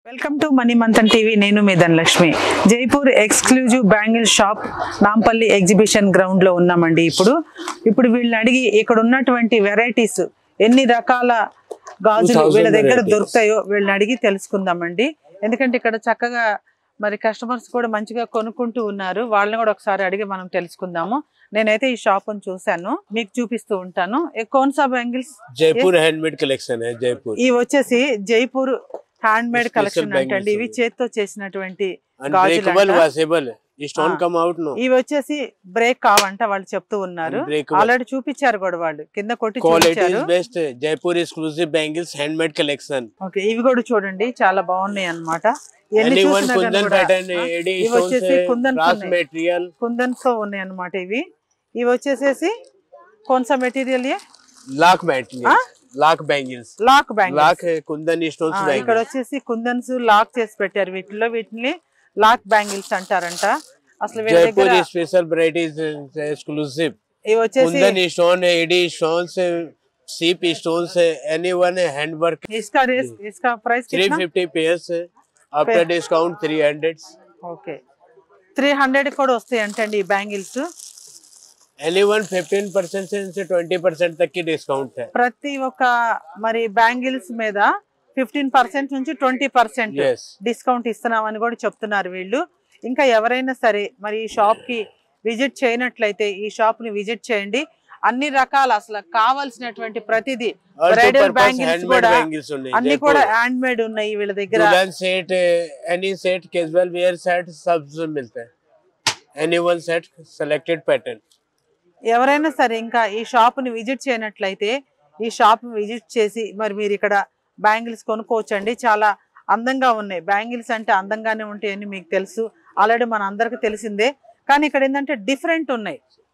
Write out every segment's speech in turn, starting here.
Welcome to money Manthan TV. నేను మీ Dhanalakshmi. Jaipur exclusive bangle shop Nampally exhibition ground లో ఉన్నామండి. ఇప్పుడు వీళ్ళని అడిగి ఇక్కడ ఉన్నటువంటి వెరైటీస్, ఎన్ని రకాల గాజులు వీళ్ళ దగ్గర దొరుకుతాయో వీళ్ళని అడిగి తెలుసుకుందామండి. ఎందుకంటే ఇక్కడ చక్కగా మరి కస్టమర్స్ కూడా మంచిగా కొనుక్కుంటూ ఉన్నారు. వాళ్ళని కూడా ఒకసారి అడిగి మనం తెలుసుకుందాము. నేనైతే ఈ షాప్ ని చూసాను, మీకు చూపిస్తూ ఉంటాను. कौन सा बैंगल्स? जयपुर हैंडमेड कलेक्शन है. जयपुर ఇవి వచ్చేసి జైపూర్ హ్యాండ్ మేడ్ కలెక్షన్ అంటే ఇవి చేత్తో చేసినటువంటి గాజులు. Stone come out no. ఇవి వచ్చేసి బ్రేక్ కావంట వాళ్ళు చెప్తూ ఉన్నారు. ఆల్రెడీ చూపించారు కూడా వాళ్ళు, కింద కొట్టి చూపించారు. Best Jaipur exclusive bangles hand made collection. Okay, ఇవి కూడా చూడండి చాలా బాగున్నాయి అన్నమాట. కుందన్స్ తో ఉన్నాయి అన్నమాట. ఇవి వచ్చేసేసి कौन-सा material? Lac bangles. Lac bangles, kundan stones. ఇక్కడ వచ్చేసి కుందన్స్ లాక్ చేసి పెట్టారు. వీటిని లాక్ బ్యాంగిల్స్ అంటారంట. అసలు వీళ్ళ దగ్గర స్పెషల్ వెరైటీస్ ఎక్స్క్లూజివ్. ఇవి వచ్చేసి కుందన్ స్టోన్, ఏడి స్టోన్స్, सीप स्टोन्स, एनीवन हैंड वर्क. इसका price 350 pairs, after discount 300. Okay, 300 కూడా వస్తాయి అంటే ఈ బ్యాంగిల్స్. एनीवन 15% से 20% तक की डिस्काउंट है. ప్రతి ఒక్క మరి బ్యాంగిల్స్ మీద 15% నుంచి 20% డిస్కౌంట్ ఇస్తున్నామని కూడా చెప్తున్నారు వీళ్ళు. ఇంకా ఎవరైనా సరే మరి ఈ షాప్ కి విజిట్ చేయనట్లయితే ఈ షాప్ ని విజిట్ చేయండి. అన్ని రకాల అసలు కావాల్సినటువంటి ప్రతిదీ బ్రైడల్ బ్యాంగిల్స్ కూడా అన్ని కూడా హ్యాండ్ మేడ్ ఉన్నాయి వీళ్ళ దగ్గర. Set, any set, casual wear set सब मिलता है. Anyone set selected pattern. ఎవరైనా సరే ఇంకా ఈ షాప్ ని విజిట్ చేయనట్లయితే ఈ షాప్ ని విజిట్ చేసి మరి మీరు ఇక్కడ బ్యాంగిల్స్ కొనుక్కోవచ్చండి. చాలా అందంగా ఉన్నాయి. బ్యాంగిల్స్ అంటే అందంగానే ఉంటాయని మీకు తెలుసు, ఆల్రెడీ మన అందరికి తెలిసిందే. కానీ ఇక్కడ ఏంటంటే డిఫరెంట్ ఉన్నాయి.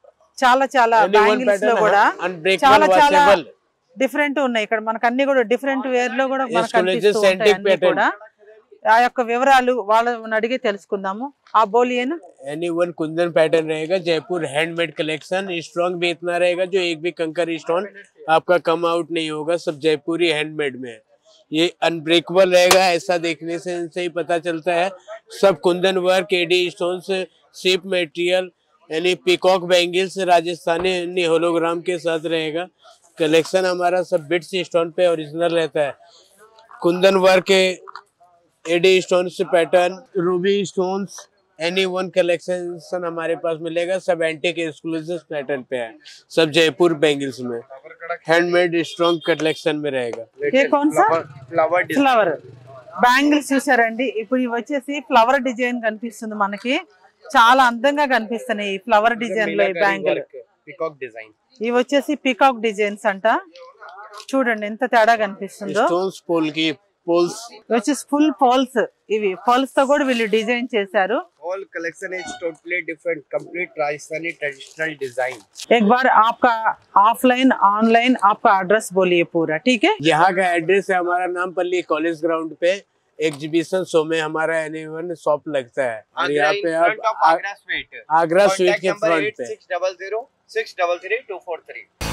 చాలా బ్యాంగిల్స్ లో కూడా చాలా డిఫరెంట్ ఉన్నాయి. ఇక్కడ మనకు అన్ని కూడా డిఫరెంట్ వేర్ లో కూడా మనకు కనిపిస్తూ ఉంటాయి. అన్ని కూడా ఆ యొక్క వివరాలు వాళ్ళని అడిగి తెలుసుకుందాము. ఆ బోలియన్ एनीवन कुंदन पैटर्न रहेगा. Jaipur handmade collection. स्ट्रॉन्ग भी इतना रहेगा जो एक भी कंकर स्टोन आपका कम आउट नहीं होगा. सब जयपुरी हैंडमेड में है. ये अनब्रेकेबल रहेगा. ऐसा देखने से इनसे ही पता चलता है. सब कुंदन वर्क, एडी स्टोन्स, सीप मटेरियल, यानी पीकॉक बैंगल्स राजस्थानी होलोग्राम के साथ रहेगा. कलेक्शन हमारा सब बिट्स स्टोन पे ओरिजिनल रहता है. Kundan work, AD stones pattern, ruby stones, anyone collection हमारे पास मिलेगा. सब एंटीक एक्सक्लूसिव पैटर्न पे है. सब जयपुर बैंगल्स में हैंडमेड स्ट्रॉन्ग कलेक्शन में रहेगा. ये कौन सा ఫ్లవర్ బ్యాంగిల్స్ చూసారండి? ఇప్పుడు ఇవి వచ్చేసి ఫ్లవర్ డిజైన్ కనిపిస్తుంది మనకి. చాలా అందంగా కనిపిస్తున్నాయి ఈ ఫ్లవర్ డిజైన్ లో ఈ బ్యాంగిల్. Peacock design. ఇవి వచ్చేసి పీకాక్ డిజైన్స్ అంట. చూడండి ఎంత తేడా కనిపిస్తుందో. स्टोन्स पोल की पोल्स వచ్చేసి ఫుల్ పోల్స్. ఇవి పోల్స్ తో కూడా వీళ్ళు డిజైన్ చేశారు. All collection is totally different, complete Rajasthani traditional design. एक बार आपका ऑफलाइन ऑनलाइन आपका एड्रेस बोलिए पूरा, ठीक है? यहाँ का एड्रेस है हमारा नामपल्ली कॉलेज ग्राउंड पे एग्जीबिशन शो में हमारा एनीवन शॉप लगता है. और यहाँ पे आप आगरा स्वीट के फ्रंट पे 600 633 243.